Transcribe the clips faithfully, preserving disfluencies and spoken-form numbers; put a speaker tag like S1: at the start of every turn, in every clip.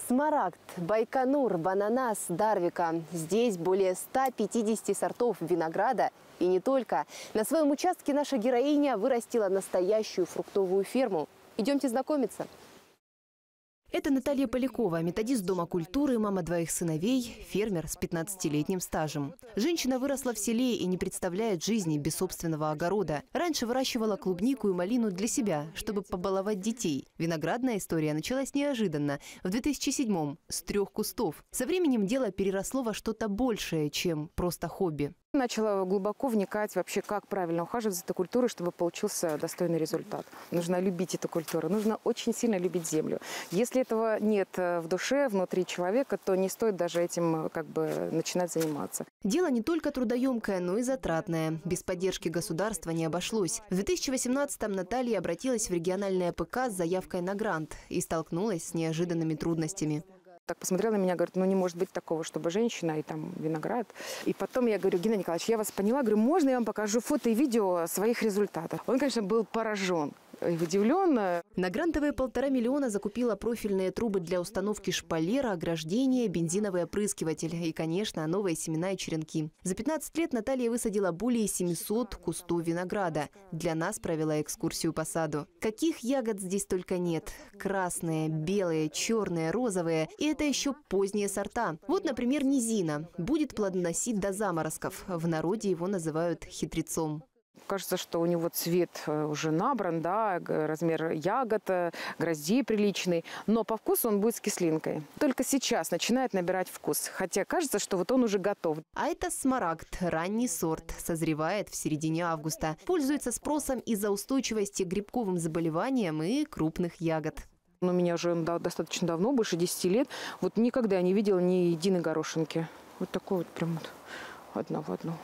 S1: Смарагд, Байконур, Бананас, Дарвика. Здесь более ста пятидесяти сортов винограда. И не только. На своем участке наша героиня вырастила настоящую фруктовую ферму. Идемте знакомиться. Это Наталья Полякова, методист Дома культуры, мама двоих сыновей, фермер с пятнадцатилетним стажем. Женщина выросла в селе и не представляет жизни без собственного огорода. Раньше выращивала клубнику и малину для себя, чтобы побаловать детей. Виноградная история началась неожиданно, в две тысячи седьмом, с трех кустов. Со временем дело переросло во что-то большее, чем просто хобби.
S2: Начала глубоко вникать вообще, как правильно ухаживать за этой культурой, чтобы получился достойный результат. Нужно любить эту культуру, нужно очень сильно любить землю. Если этого нет в душе, внутри человека, то не стоит даже этим как бы начинать заниматься.
S1: Дело не только трудоемкое, но и затратное. Без поддержки государства не обошлось. В две тысячи восемнадцатом Наталья обратилась в региональное ПК с заявкой на грант и столкнулась с неожиданными трудностями.
S2: Так посмотрела на меня, говорит, ну не может быть такого, чтобы женщина и там виноград. И потом я говорю: Геннадий Николаевич, я вас поняла, говорю, можно я вам покажу фото и видео своих результатов? Он, конечно, был поражен и удивлен.
S1: На грантовые полтора миллиона закупила профильные трубы для установки шпалера, ограждения, бензиновый опрыскиватель и, конечно, новые семена и черенки. За пятнадцать лет Наталья высадила более семисот кустов винограда. Для нас провела экскурсию по саду. Каких ягод здесь только нет. Красные, белые, черные, розовые. И это еще поздние сорта. Вот, например, низина. Будет плодоносить до заморозков. В народе его называют хитрецом.
S2: Кажется, что у него цвет уже набран, да, размер ягод, гроздей приличный, но по вкусу он будет с кислинкой. Только сейчас начинает набирать вкус, хотя кажется, что вот он уже готов.
S1: А это смарагд, ранний сорт, созревает в середине августа. Пользуется спросом из-за устойчивости к грибковым заболеваниям и крупных ягод.
S2: У меня уже достаточно давно, больше десяти лет, вот никогда не видела ни единой горошинки. Вот такой вот прям вот одна в одну.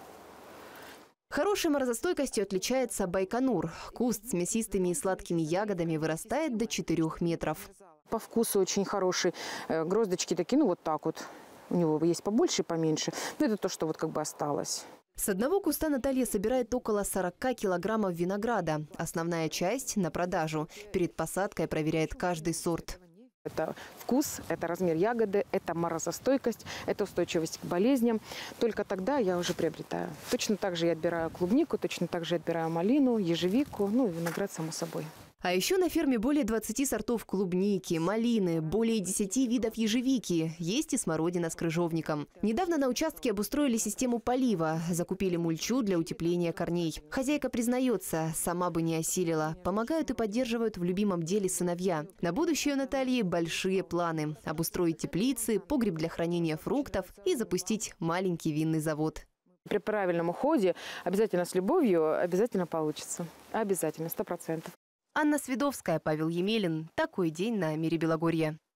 S1: Хорошей морозостойкостью отличается Байконур. Куст с мясистыми и сладкими ягодами вырастает до четырёх метров.
S2: По вкусу очень хороший. Гроздочки такие, ну вот так вот. У него есть побольше и поменьше. Но это то, что вот как бы осталось.
S1: С одного куста Наталья собирает около сорока килограммов винограда. Основная часть на продажу. Перед посадкой проверяет каждый сорт.
S2: Это вкус, это размер ягоды, это морозостойкость, это устойчивость к болезням. Только тогда я уже приобретаю. Точно так же я отбираю клубнику, точно так же я отбираю малину, ежевику, ну и виноград, само собой.
S1: А еще на ферме более двадцати сортов клубники, малины, более десяти видов ежевики. Есть и смородина с крыжовником. Недавно на участке обустроили систему полива. Закупили мульчу для утепления корней. Хозяйка признается, сама бы не осилила. Помогают и поддерживают в любимом деле сыновья. На будущее у Натальи большие планы. Обустроить теплицы, погреб для хранения фруктов и запустить маленький винный завод.
S2: При правильном уходе, обязательно с любовью, обязательно получится. Обязательно, сто процентов.
S1: Анна Свидовская, Павел Емелин. Такой день на Мире Белогорья.